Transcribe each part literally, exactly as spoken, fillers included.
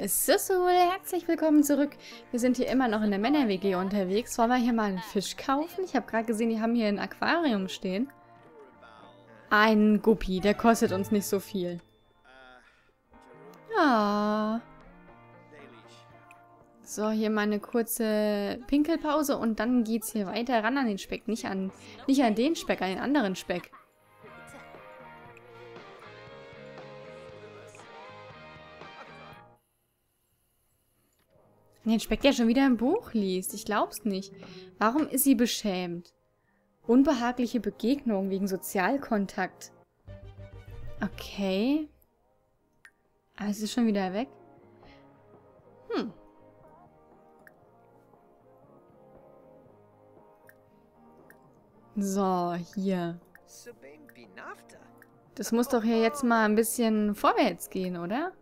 So, so, herzlich willkommen zurück. Wir sind hier immer noch in der Männer-W G unterwegs. Wollen wir hier mal einen Fisch kaufen? Ich habe gerade gesehen, die haben hier ein Aquarium stehen. Ein Guppi, der kostet uns nicht so viel. Ja. So, hier mal eine kurze Pinkelpause und dann geht's hier weiter ran an den Speck. Nicht an, nicht an den Speck, an den anderen Speck. Den Speck, der schon wieder ein Buch liest. Ich glaub's nicht. Warum ist sie beschämt? Unbehagliche Begegnung wegen Sozialkontakt. Okay. Aber es ist schon wieder weg. Hm. So, hier. Das muss doch hier jetzt mal ein bisschen vorwärts gehen, oder?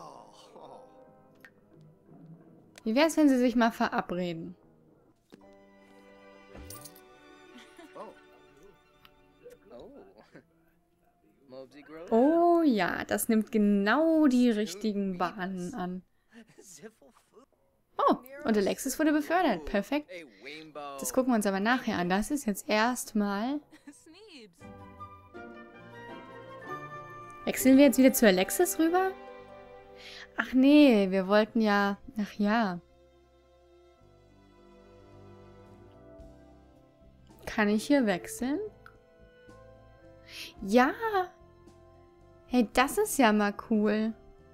Wie wäre es, wenn sie sich mal verabreden? Oh ja, das nimmt genau die richtigen Bahnen an. Oh, und Alexis wurde befördert. Perfekt. Das gucken wir uns aber nachher an. Das ist jetzt erstmal... Wechseln wir jetzt wieder zu Alexis rüber? Ach nee, wir wollten ja... Ach ja. Kann ich hier wechseln? Ja! Hey, das ist ja mal cool.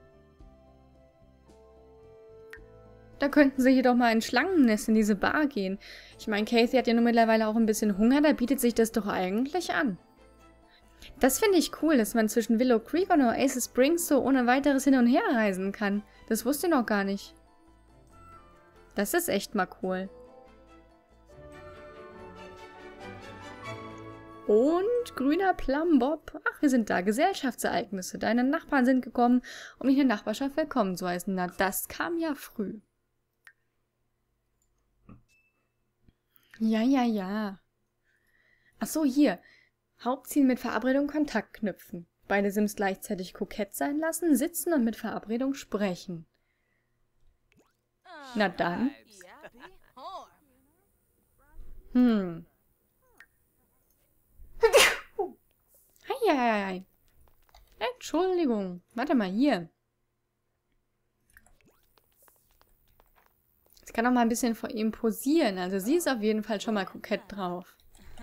Da könnten sie hier doch mal ein Schlangennest in diese Bar gehen. Ich meine, Kathy hat ja nun mittlerweile auch ein bisschen Hunger, da bietet sich das doch eigentlich an. Das finde ich cool, dass man zwischen Willow Creek und Oasis Springs so ohne weiteres hin und her reisen kann. Das wusste ich noch gar nicht. Das ist echt mal cool. Und grüner Plumbob. Ach, wir sind da. Gesellschaftsereignisse. Deine Nachbarn sind gekommen, um dich in der Nachbarschaft willkommen zu heißen. Na, das kam ja früh. Ja, ja, ja. Ach so, hier. Hauptziel mit Verabredung Kontakt knüpfen. Beide Sims gleichzeitig kokett sein lassen, sitzen und mit Verabredung sprechen. Na dann. Hm. Heieiei. Entschuldigung. Warte mal, hier. Ich kann auch mal ein bisschen vor ihm posieren. Also sie ist auf jeden Fall schon mal kokett drauf.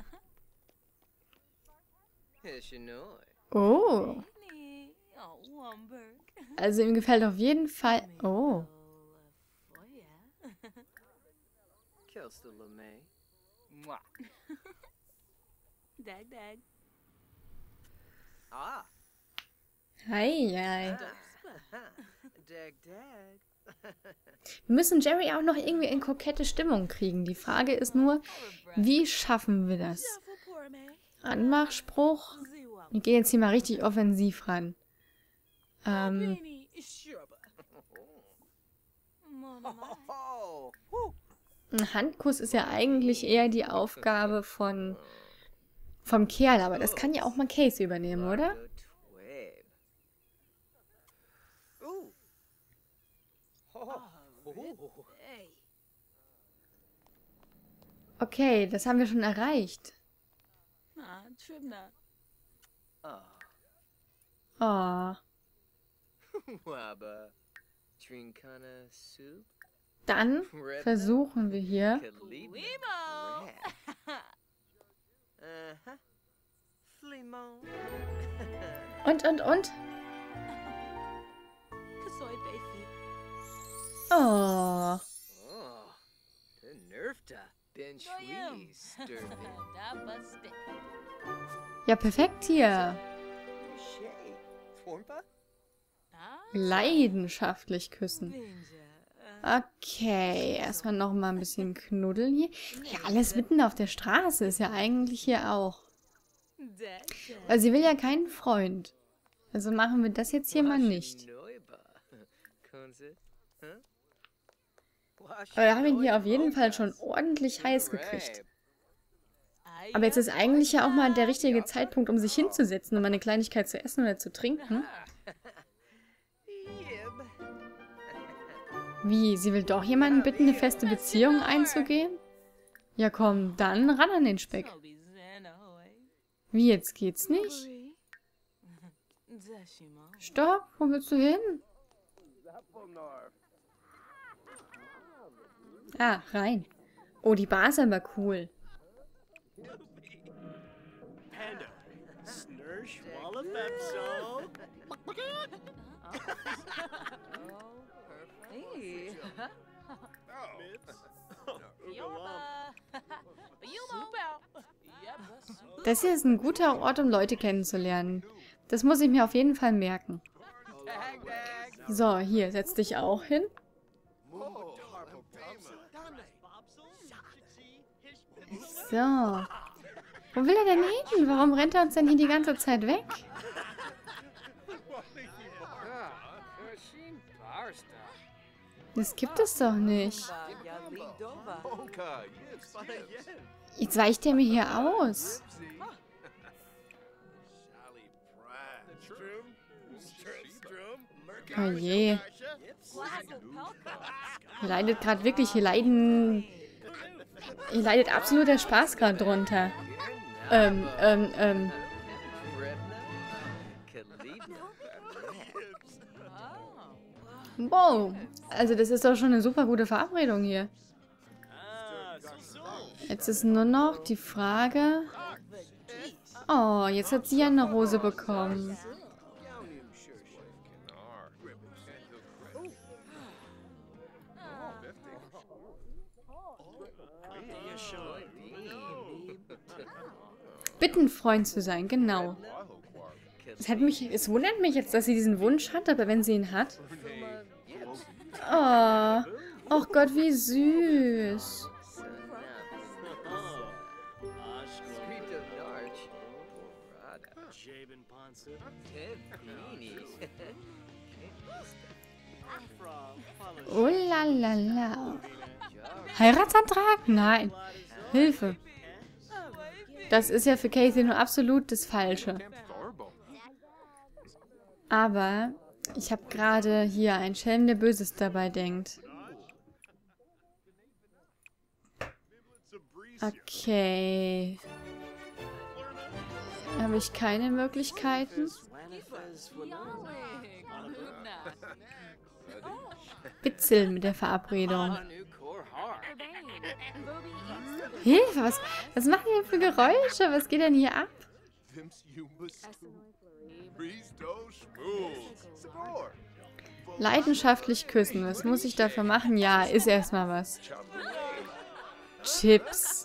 Oh. Also ihm gefällt auf jeden Fall... Oh. Hi, hi. Wir müssen Jerry auch noch irgendwie in kokette Stimmung kriegen. Die Frage ist nur, wie schaffen wir das? Anmachspruch. Wir gehen jetzt hier mal richtig offensiv ran. Ähm. Ein Handkuss ist ja eigentlich eher die Aufgabe von vom Kerl, aber das kann ja auch mal Casey übernehmen, oder? Okay, das haben wir schon erreicht. Oh. Dann versuchen wir hier. Und, und, und? Oh. Ja, perfekt hier. Leidenschaftlich küssen. Okay, erstmal noch mal ein bisschen knuddeln hier. Ja, alles mitten auf der Straße ist ja eigentlich hier auch. Weil sie will ja keinen Freund. Also machen wir das jetzt hier mal nicht. Aber wir haben ihn hier auf jeden Fall schon ordentlich heiß gekriegt. Aber jetzt ist eigentlich ja auch mal der richtige Zeitpunkt, um sich hinzusetzen und mal eine Kleinigkeit zu essen oder zu trinken. Wie? Sie will doch jemanden bitten, eine feste Beziehung einzugehen? Ja komm, dann ran an den Speck. Wie, jetzt geht's nicht? Stopp, wo willst du hin? Ah, rein. Oh, die Bar ist aber cool. Das hier ist ein guter Ort, um Leute kennenzulernen. Das muss ich mir auf jeden Fall merken. So, hier, setz dich auch hin. So. Wo will er denn hin? Warum rennt er uns denn hier die ganze Zeit weg? Das gibt es doch nicht. Jetzt weicht er mir hier aus. Oh je. Hier leidet gerade wirklich, hier leiden... Hier leidet absolut der Spaß gerade drunter. Ähm, ähm, ähm... Wow. Also das ist doch schon eine super gute Verabredung hier. Jetzt ist nur noch die Frage... Oh, jetzt hat sie ja eine Rose bekommen. Bitten, Freund zu sein, genau. Es, hat mich, es wundert mich jetzt, dass sie diesen Wunsch hat, aber wenn sie ihn hat... Oh, oh Gott, wie süß. Oh la la la. Heiratsantrag? Nein. Hilfe. Das ist ja für Casey nur absolut das Falsche. Aber ich habe gerade hier einen Schelm, der Böses dabei denkt. Okay. Habe ich keine Möglichkeiten? Bitzeln mit der Verabredung. Hilfe, was, was machen die denn für Geräusche? Was geht denn hier ab? Leidenschaftlich küssen. Was muss ich dafür machen? Ja, ist erstmal was. Chips.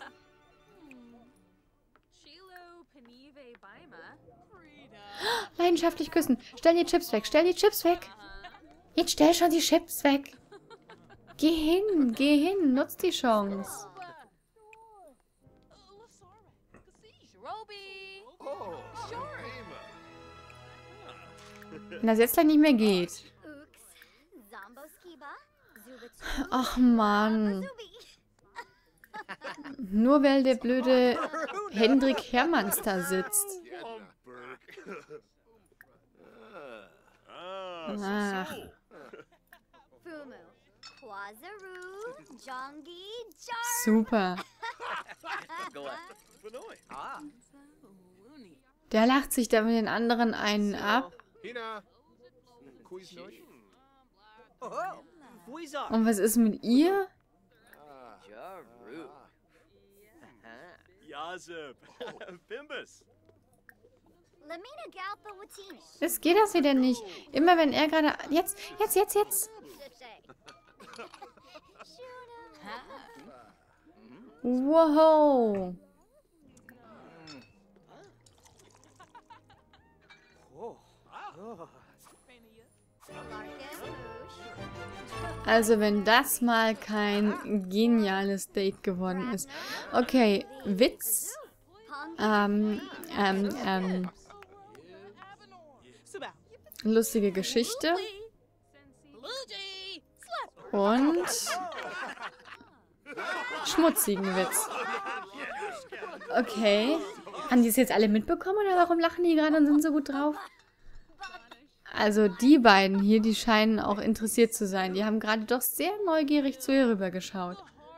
Leidenschaftlich küssen. Stell die Chips weg. Stell die Chips weg. Jetzt stell schon die Chips weg. Geh hin. Geh hin. Nutz die Chance. Wenn das jetzt gleich nicht mehr geht. Ach Mann. Nur weil der blöde Hendrik Hermanns da sitzt. Ach. Super. Der lacht sich da mit den anderen einen ab. Und was ist mit ihr? Es geht das wieder nicht. Immer wenn er gerade... Jetzt, jetzt, jetzt, jetzt. Wow. Also wenn das mal kein geniales Date geworden ist. Okay, Witz. Ähm, ähm, ähm. Lustige Geschichte. Und schmutzigen Witz. Okay. Haben die es jetzt alle mitbekommen oder warum lachen die gerade und sind so gut drauf? Also die beiden hier, die scheinen auch interessiert zu sein. Die haben gerade doch sehr neugierig zu ihr rübergeschaut.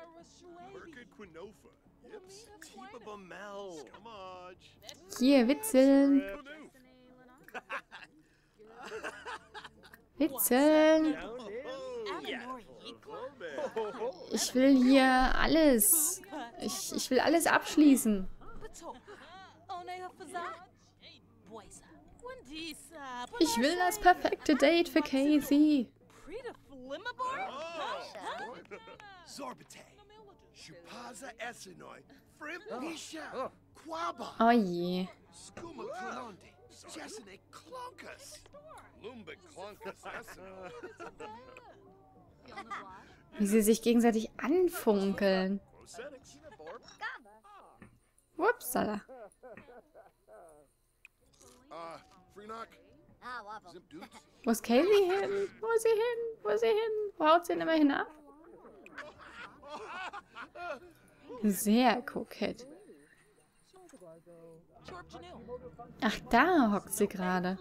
Hier, witzeln. Witzeln. Ich will hier alles. Ich, ich will alles abschließen. Ich will das perfekte Date für Casey. Oh je. Wie sie sich gegenseitig anfunkeln. Upsala. Wo ist Casey hin? Wo ist sie hin? Wo ist sie hin? Wo haut sie denn immer hin ab? Sehr kokett. Ach, da hockt sie gerade.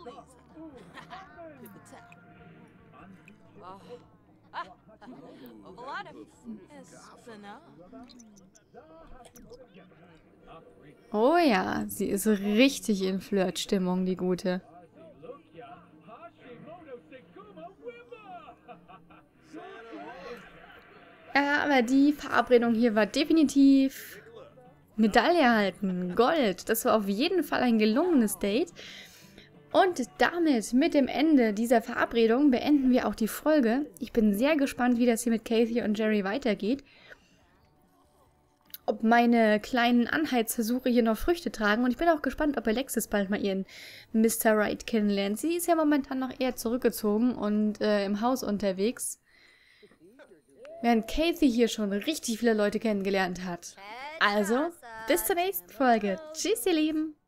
Oh ja, sie ist richtig in Flirtstimmung, die Gute. Ja, aber die Verabredung hier war definitiv Medaille erhalten, Gold. Das war auf jeden Fall ein gelungenes Date. Und damit, mit dem Ende dieser Verabredung, beenden wir auch die Folge. Ich bin sehr gespannt, wie das hier mit Casey und Jerry weitergeht. Ob meine kleinen Anheizversuche hier noch Früchte tragen. Und ich bin auch gespannt, ob Alexis bald mal ihren Mister Right kennenlernt. Sie ist ja momentan noch eher zurückgezogen und äh, im Haus unterwegs. Während Casey hier schon richtig viele Leute kennengelernt hat. Also, bis zur nächsten Folge. Tschüss, ihr Lieben.